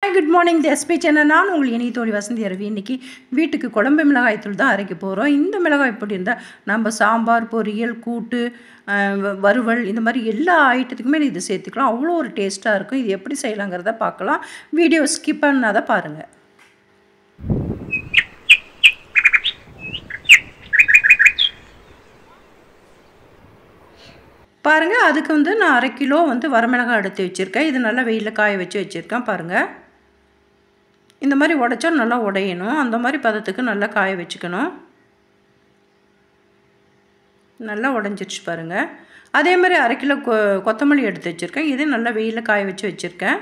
Good morning the SP channel. நான் உங்கள் இனி தோழி வசந்தி அரவி. இன்றைக்கி வீட்டுக்கு குழம்பு மிளகாய் தூள் தான் அரைக்க போகிறோம். இந்த மிளகாய் பொடி இருந்தால் நம்ம சாம்பார், பொரியல், கூட்டு, வறுவல் இந்த மாதிரி எல்லா ஐட்டத்துக்குமே இது சேர்த்துக்கலாம். அவ்வளோ ஒரு டேஸ்ட்டாக இருக்கும். இது எப்படி செய்யலாங்கிறத பார்க்கலாம். வீடியோ ஸ்கிப் பண்ணாத பாருங்கள். பாருங்கள், அதுக்கு நான் 1/2 கிலோ வரமிளகாய் எடுத்து வச்சுருக்கேன். இது நல்லா வெயிலில் காய வச்சு வச்சுருக்கேன். பாருங்கள், இந்த மாதிரி உடைச்சா நல்லா உடையணும். அந்த மாதிரி பதத்துக்கு நல்லா காய வச்சுக்கணும். நல்லா உடஞ்சிருச்சு பாருங்கள். அதே மாதிரி 1/2 கிலோ கொத்தமல்லி எடுத்து வச்சுருக்கேன். இது நல்லா வெயிலில் காய வச்சு வச்சுருக்கேன்.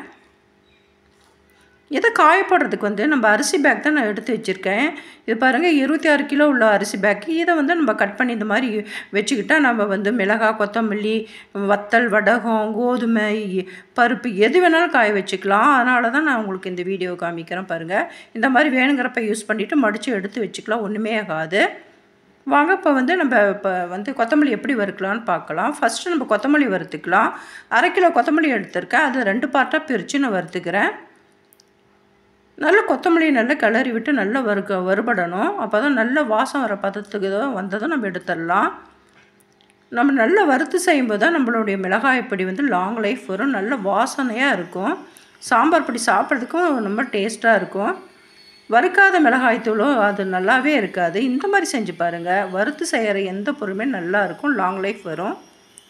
இதை காயப்படுறதுக்கு நம்ம அரிசி பேக் தான் நான் எடுத்து வச்சுருக்கேன். இது பாருங்கள், 26 கிலோ உள்ள அரிசி பேக். இதை நம்ம கட் பண்ணி இந்த மாதிரி வச்சுக்கிட்டால் நம்ம மிளகாய், கொத்தமல்லி, வத்தல், வடகம், கோதுமை, பருப்பு எது வேணாலும் காய வச்சுக்கலாம். அதனால தான் நான் உங்களுக்கு இந்த வீடியோ காமிக்கிறேன். பாருங்கள், இந்த மாதிரி வேணுங்கிறப்ப யூஸ் பண்ணிவிட்டு மடித்து எடுத்து வச்சுக்கலாம். ஒன்றுமே ஆகாது. வாங்க, இப்போ நம்ம கொத்தமல்லி எப்படி வறுக்கலான்னு பார்க்கலாம். ஃபஸ்ட்டு நம்ம கொத்தமல்லி வறுத்துக்கலாம். 1/2 கிலோ கொத்தமல்லி எடுத்துருக்கேன். அதை 2 பார்ட்டாக பிரித்து நான் வறுத்துக்கிறேன். நல்லா கொத்தமல்லியை நல்லா கிளறி விட்டு நல்லா வறுபடணும். அப்போ தான் நல்ல வாசம் வர பதத்துக்கு வந்ததும் நம்ம எடுத்துடலாம். நம்ம நல்லா வறுத்து செய்யும்போது தான் நம்மளுடைய மிளகாய் பொடி லாங் லைஃப் வரும். நல்ல வாசனையாக இருக்கும். சாம்பார் பொடி சாப்பிட்றதுக்கும் ரொம்ப டேஸ்ட்டாக இருக்கும். வறுக்காத மிளகாய் தூளும் அது நல்லாவே இருக்காது. இந்த மாதிரி செஞ்சு பாருங்கள். வறுத்து செய்கிற எந்த பொருளுமே நல்லா இருக்கும், லாங் லைஃப் வரும்.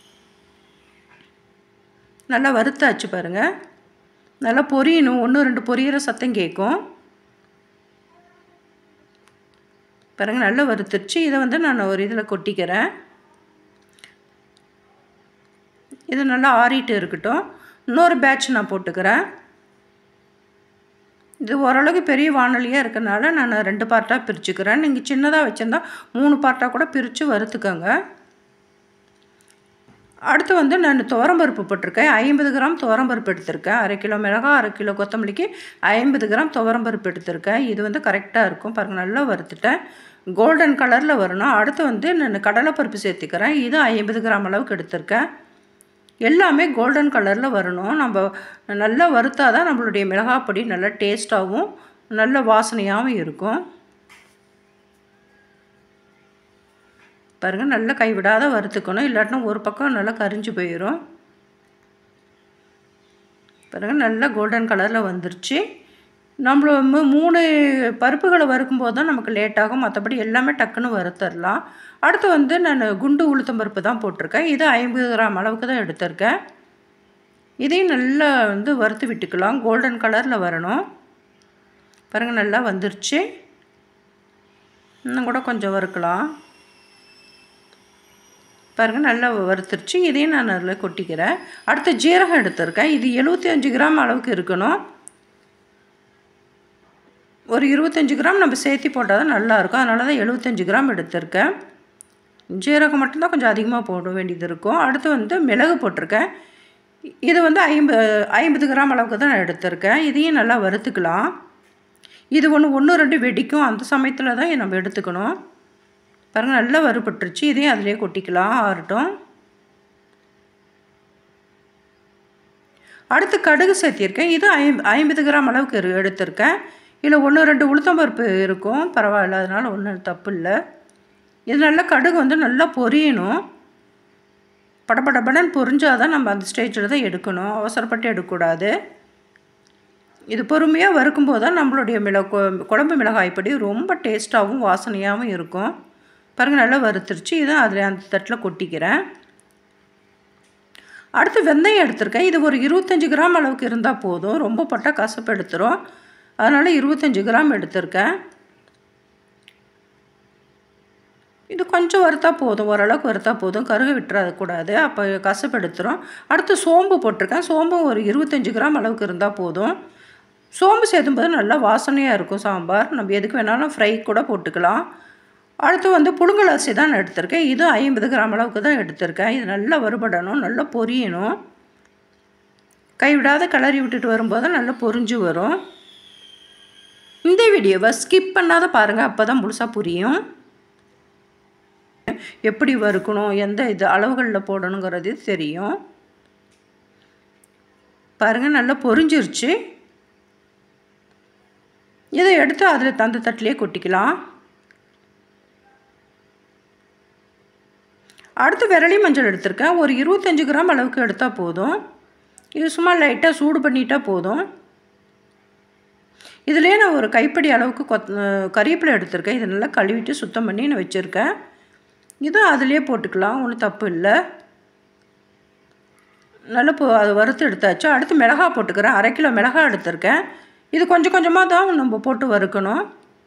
நல்லா வறுத்தாச்சு பாருங்கள். நல்லா பொரியணும். 1-2 பொரியிற சத்தம் கேட்கும். பாருங்கள், நல்லா வறுத்துருச்சு. இதை நான் ஒரு இதில் கொட்டிக்கிறேன். இது நல்லா ஆறிட்டு இருக்கட்டும். இன்னொரு பேட்ச் நான் போட்டுக்கிறேன். இது ஓரளவுக்கு பெரிய வானொலியாக இருக்கிறனால நான் 2 பார்ட்டாக பிரிச்சுக்கிறேன். நீங்கள் சின்னதாக வச்சுருந்தா 3 பார்ட்டாக கூட பிரித்து வறுத்துக்கோங்க. அடுத்து நான் துவரம்பருப்பு போட்டிருக்கேன். 50 கிராம் துவரம்பருப்பு எடுத்திருக்கேன். 1/2 கிலோ மிளகாய், 1/2 கிலோ கொத்தமல்லிக்கு 50 கிராம் துவரம்பருப்பு எடுத்திருக்கேன். இது கரெக்டாக இருக்கும். பாருங்கள், நல்லா வறுத்துட்டேன். கோல்டன் கலரில் வரணும். அடுத்து நான் கடலைப்பருப்பு சேர்த்துக்கிறேன். இது 50 கிராம் அளவுக்கு எடுத்திருக்கேன். எல்லாமே கோல்டன் கலரில் வரணும். நம்ம நல்லா வறுத்தா தான் நம்மளுடைய மிளகாய் பொடி நல்லா டேஸ்ட்டாகவும் நல்ல வாசனையாகவும் இருக்கும். பாருங்கள், நல்லா கைவிடாத வறுத்துக்கணும். இல்லாட்டினா ஒரு பக்கம் நல்லா கரிஞ்சு போயிடும். பாருங்கள், நல்லா கோல்டன் கலரில் வந்துருச்சு. நம்மள 3 பருப்புகளை வறுக்கும்போது தான் நமக்கு லேட் ஆகும். மற்றபடி எல்லாமே டக்குன்னு வறுத்தரலாம். அடுத்து நான் குண்டு உளுத்தம்பருப்பு தான் போட்டிருக்கேன். இது 50 கிராம் அளவுக்கு தான் எடுத்திருக்கேன். இதையும் நல்லா வறுத்து விட்டுக்கலாம். கோல்டன் கலரில் வரணும். பாருங்கள், நல்லா வந்துருச்சு. இன்னும் கூட கொஞ்சம் வறுக்கலாம். பாருங்கள், நல்லா வறுத்துருச்சு. இதையும் நான் அதில் கொட்டிக்கிறேன். அடுத்து ஜீரகம் எடுத்திருக்கேன். இது 75 கிராம் அளவுக்கு இருக்கணும். ஒரு 25 கிராம் நம்ம சேர்த்து போட்டால் தான் நல்லாயிருக்கும். அதனால தான் 75 கிராம் எடுத்திருக்கேன். ஜீரகம் மட்டும்தான் கொஞ்சம் அதிகமாக போட வேண்டியது இருக்கும். அடுத்து மிளகு போட்டிருக்கேன். இது 50 கிராம் அளவுக்கு தான் நான் எடுத்திருக்கேன். இதையும் நல்லா வறுத்துக்கலாம். இது 1-2 வெடிக்கும். அந்த சமயத்தில் தான் நம்ம எடுத்துக்கணும். பாருங்கள், நல்லா வறுபட்டுருச்சு. இதையும் அதிலே கொட்டிக்கலாம். ஆறட்டும். அடுத்து கடுகு சேர்த்திருக்கேன். இது 50 கிராம் அளவுக்கு எடுத்திருக்கேன். இதில் 1-2 உளுத்தம்பருப்பு இருக்கும். பரவாயில்ல, அதனால் ஒன்றும் தப்பு இல்லை. இது நல்லா கடுகு நல்லா பொரியணும். படபடபடன்னு பொரிஞ்சால் தான் நம்ம அந்த ஸ்டேஜில் தான் எடுக்கணும். அவசரப்பட்டு எடுக்கக்கூடாது. இது பொறுமையாக வறுக்கும்போது தான் நம்மளுடைய குழம்பு மிளகாய் பொடி ரொம்ப டேஸ்ட்டாகவும் வாசனையாகவும் இருக்கும். பாருங்கள், நல்லா வறுத்துருச்சு. இதை அதில் அந்த தட்டில் கொட்டிக்கிறேன். அடுத்து வெந்தயம் எடுத்திருக்கேன். இது ஒரு 25 கிராம் அளவுக்கு இருந்தால் போதும். ரொம்ப போட்டால் கசப்பு எடுத்துரும். அதனால் 25 கிராம் எடுத்திருக்கேன். இது கொஞ்சம் வறுத்தா போதும். ஓரளவுக்கு வறுத்தா போதும். கருக விட்டுறக்கூடாது. அப்போ கசப்பு எடுத்துரும். அடுத்து சோம்பு போட்டிருக்கேன். சோம்பு ஒரு 25 கிராம் அளவுக்கு இருந்தால் போதும். சோம்பு சேர்த்தும்போது நல்லா வாசனையாக இருக்கும் சாம்பார். நம்ம எதுக்கு வேணாலும் ஃப்ரை கூட போட்டுக்கலாம். அடுத்து புழுங்கல் அரிசி தான் நான் எடுத்திருக்கேன். இது 50 கிராம் அளவுக்கு தான் எடுத்திருக்கேன். இது நல்லா வறுபடணும், நல்லா பொரியணும். கைவிடாத கிளறி விட்டுட்டு வரும்போது நல்லா பொரிஞ்சு வரும். இந்த வீடியோவை ஸ்கிப் பண்ணாத பாருங்கள். அப்போ தான் முழுசாக புரியும். எப்படி வறுக்கணும், எந்த அளவுகளில் போடணுங்கிறது தெரியும். பாருங்கள், நல்லா பொரிஞ்சிருச்சு. இதை எடுத்து அதில் அந்த தட்டிலே கொட்டிக்கலாம். அடுத்து விரலி மஞ்சள் எடுத்திருக்கேன். ஒரு 25 கிராம் அளவுக்கு எடுத்தால் போதும். இது சும்மா லைட்டாக சூடு பண்ணிட்டால் போதும். இதிலே நான் ஒரு கைப்பிடி அளவுக்கு கறிவேப்பிலை எடுத்திருக்கேன். இதை நல்லா கழுவிட்டு சுத்தம் பண்ணி நான் வச்சுருக்கேன். இதுவும் அதிலே போட்டுக்கலாம், ஒன்றும் தப்பு இல்லை. நல்லா அது வறுத்து எடுத்தாச்சு. அடுத்து மிளகாய் போட்டுக்கிறேன். 1/2 கிலோ மிளகாய் எடுத்திருக்கேன். இது கொஞ்சம் கொஞ்சமாக தான் நம்ம போட்டு வறுக்கணும்,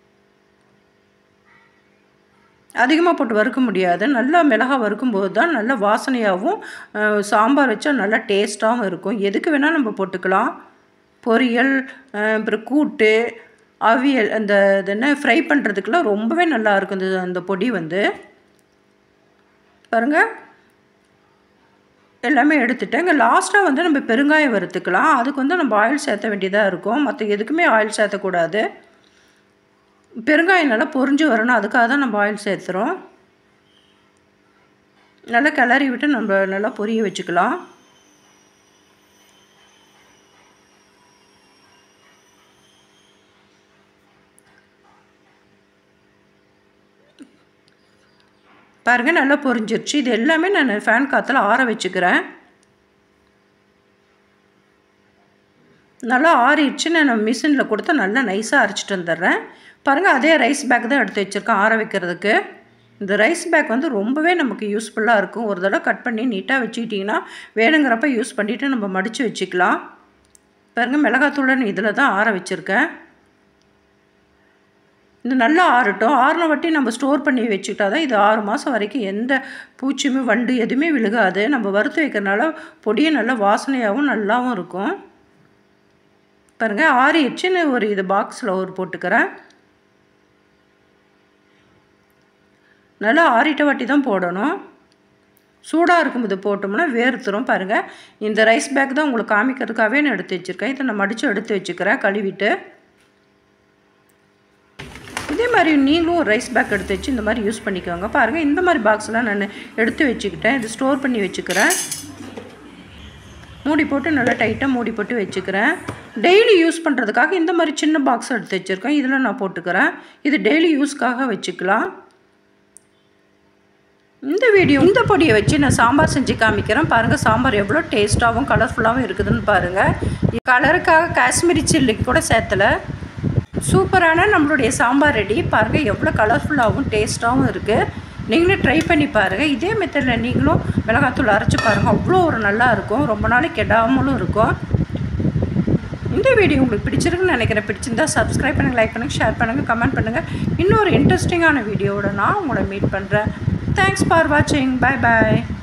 அதிகமாக போட்டு வறுக்க முடியாது. நல்லா மிளகாய் வறுக்கும்போது தான் நல்ல வாசனையாகவும் சாம்பார் வச்சா நல்லா டேஸ்ட்டாகவும் இருக்கும். எதுக்கு வேணால் நம்ம போட்டுக்கலாம். பொரியல், அப்புறம் கூட்டு, அவியல், அந்த என்ன ஃப்ரை பண்ணுறதுக்கெலாம் ரொம்பவே நல்லாயிருக்கும் அந்த பொடி வந்து. பாருங்கள், எல்லாமே எடுத்துட்டேன். இங்கே லாஸ்ட்டாக வந்து நம்ம பெருங்காயம் வறுத்துக்கலாம். அதுக்கு வந்து நம்ம ஆயில் சேர்த்த வேண்டியதாக இருக்கும். மற்ற எதுக்குமே ஆயில் சேர்த்தக்கூடாது. பெருங்காயம் நல்லா பொரிஞ்சு வரணும், அதுக்காக தான் நம்ம ஆயில் சேர்த்துறோம். நல்லா கிளறி விட்டு நம்ம நல்லா பொரிய வச்சுக்கலாம். பாருங்கள், நல்லா பொரிஞ்சிருச்சு. இது எல்லாமே நான் ஃபேன் காற்றுல ஆற வச்சுக்கிறேன். நல்லா ஆறிடுச்சு. நான் மிஷினில் கொடுத்து நல்லா நைஸாக அரைச்சிட்டு வந்துடுறேன். பாருங்கள், அதே ரைஸ் பேக் தான் எடுத்து வச்சுருக்கேன் ஆற வைக்கிறதுக்கு. இந்த ரைஸ் பேக் வந்து ரொம்பவே நமக்கு யூஸ்ஃபுல்லாக இருக்கும். ஒரு தடவை கட் பண்ணி நீட்டாக வச்சுக்கிட்டிங்கன்னா வேணுங்கிறப்ப யூஸ் பண்ணிவிட்டு நம்ம மடித்து வச்சுக்கலாம். பாருங்கள், மிளகாத்தூளை இதில் தான் ஆற வச்சுருக்கேன். இது நல்லா ஆறட்டும். ஆறின வட்டி நம்ம ஸ்டோர் பண்ணி வச்சுக்கிட்டா தான் இது 6 மாதம் வரைக்கும் எந்த பூச்சியுமே வண்டு எதுவுமே விழுகாது. நம்ம வறுத்து வைக்கிறதுனால பொடியும் நல்லா வாசனையாகவும் நல்லாவும் இருக்கும். பாருங்கள், ஆறிடுச்சுன்னு ஒரு இது பாக்ஸில் ஒரு போட்டுக்கிறேன். நல்லா ஆறிட்ட வாட்டி தான் போடணும். சூடாக இருக்கும்போது போட்டோம்னா வேர்த்துரும். பாருங்கள், இந்த ரைஸ் பேக் தான் உங்களுக்கு காமிக்கிறதுக்காகவே நான் எடுத்து வச்சுருக்கேன். இதை நான் மடித்து எடுத்து வச்சுக்கிறேன் கழுவிட்டு. இதே மாதிரி நீங்களும் ஒரு ரைஸ் பேக் எடுத்து வச்சு இந்த மாதிரி யூஸ் பண்ணிக்கோங்க. பாருங்கள், இந்த மாதிரி பாக்ஸ்லாம் நான் எடுத்து வச்சுக்கிட்டேன். இது ஸ்டோர் பண்ணி வச்சுக்கிறேன். மூடி போட்டு நல்லா டைட்டாக மூடி போட்டு வச்சுக்கிறேன். டெய்லி யூஸ் பண்ணுறதுக்காக இந்த மாதிரி சின்ன பாக்ஸ் எடுத்து வச்சுருக்கேன். இதில் நான் போட்டுக்கிறேன். இது டெய்லி யூஸ்க்காக வச்சுக்கலாம். இந்த பொடியை வச்சு நான் சாம்பார் செஞ்சு காமிக்கிறேன். பாருங்கள், சாம்பார் எவ்வளோ டேஸ்ட்டாகவும் கலர்ஃபுல்லாகவும் இருக்குதுன்னு பாருங்கள். கலருக்காக காஷ்மீரி சில்லி கூட சேர்த்தலை. சூப்பரான நம்மளுடைய சாம்பார் ரெடி. பாருங்கள், எவ்வளோ கலர்ஃபுல்லாகவும் டேஸ்ட்டாகவும் இருக்குது. நீங்களும் ட்ரை பண்ணி பாருங்கள். இதே மெத்தடில் நீங்களும் மிளகாத்தூள் அரைச்சி பாருங்கள். அவ்வளோ ஒரு நல்லா இருக்கும், ரொம்ப நாளைக்கு கெடாமலும் இருக்கும். இந்த வீடியோ உங்களுக்கு பிடிச்சிருக்குன்னு நினைக்கிறேன். பிடிச்சிருந்தா சப்ஸ்கிரைப் பண்ணுங்கள், லைக் பண்ணுங்கள், ஷேர் பண்ணுங்கள், கமெண்ட் பண்ணுங்கள். இன்னொரு இன்ட்ரெஸ்டிங்கான வீடியோவோட நான் உங்களை மீட் பண்ணுறேன். தேங்க்ஸ் ஃபார் வாட்சிங். பை பாய்.